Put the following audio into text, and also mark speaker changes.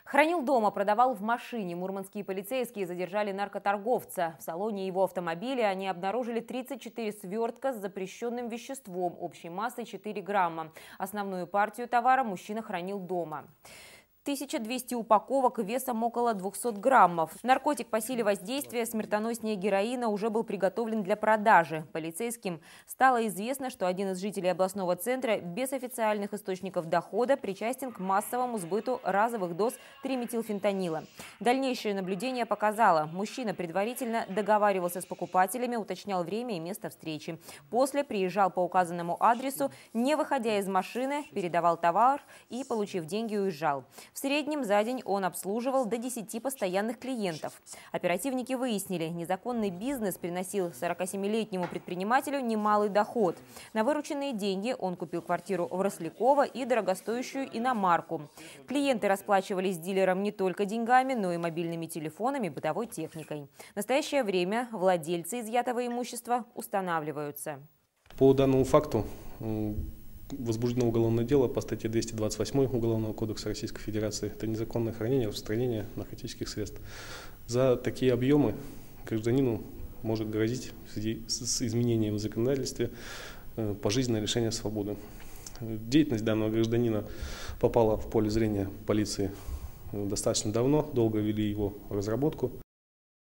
Speaker 1: Хранил дома, продавал в машине. Мурманские полицейские задержали наркоторговца. В салоне его автомобиля они обнаружили 34 свертка с запрещенным веществом общей массой 4 грамма. Основную партию товара мужчина хранил дома. 1200 упаковок весом около 200 граммов. Наркотик по силе воздействия смертоноснее героина уже был приготовлен для продажи. Полицейским стало известно, что один из жителей областного центра без официальных источников дохода причастен к массовому сбыту разовых доз триметилфентанила. Дальнейшее наблюдение показало, мужчина предварительно договаривался с покупателями, уточнял время и место встречи. После приезжал по указанному адресу, не выходя из машины, передавал товар и, получив деньги, уезжал. В среднем за день он обслуживал до 10 постоянных клиентов. Оперативники выяснили, незаконный бизнес приносил 47-летнему предпринимателю немалый доход. На вырученные деньги он купил квартиру в Росляково и дорогостоящую иномарку. Клиенты расплачивались с дилером не только деньгами, но и мобильными телефонами, бытовой техникой. В настоящее время владельцы изъятого имущества устанавливаются.
Speaker 2: По данному факту возбуждено уголовное дело по статье 228 Уголовного кодекса Российской Федерации. Это незаконное хранение и распространение наркотических средств. За такие объемы гражданину может грозить в связи с изменением в законодательстве пожизненное лишение свободы. Деятельность данного гражданина попала в поле зрения полиции достаточно давно, долго вели его разработку.